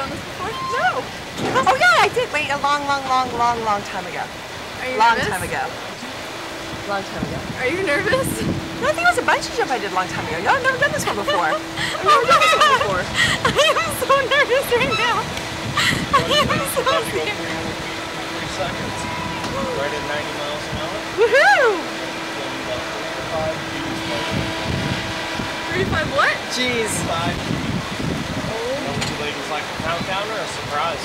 done this before? No. Oh yeah, I did. Wait, a long time ago. Are you Long nervous? time ago. Long time ago. Are you nervous? No, I think it was a bungee jump I did a long time ago. No, I've never done this one before. I've never done this one before. I am so nervous right now. I am so scared. 3 seconds. Right at 90 miles an hour. Woohoo! 35 what? Jeez. 5. Would you ladies like a countdown or a surprise?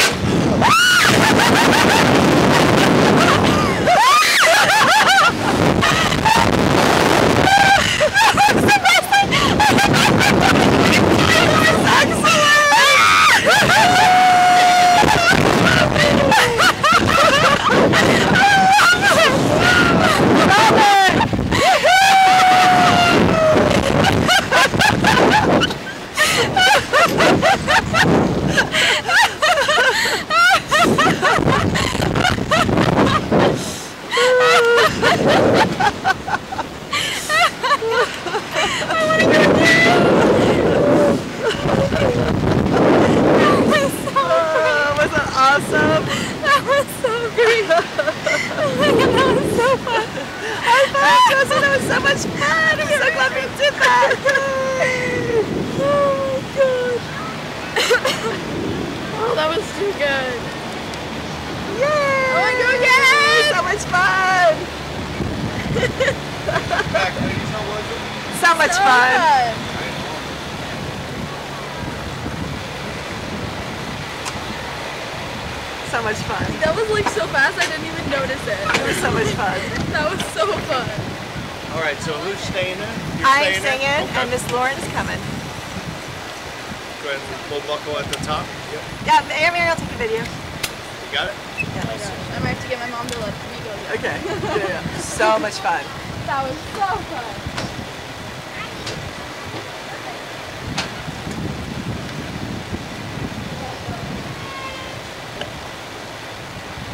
Awesome. That was so great. Oh my god, that was so fun. Josie, that was so much fun. I'm so glad we did that. Oh my god. Oh, that was too good. Yay! Oh my god, yes! So much fun. Back, ladies, how was it? So much fun. So much fun. That was like so fast I didn't even notice it. It was so much fun. That was so fun. All right, so who's staying in? You're I'm staying singing, in? and Miss Lauren's coming. Go ahead and we'll buckle at the top. Yep. Yeah, Mary, I'll take a video. You got it? Oh my gosh, I might have to get my mom to let me go. Okay. Yeah. So much fun. That was so fun.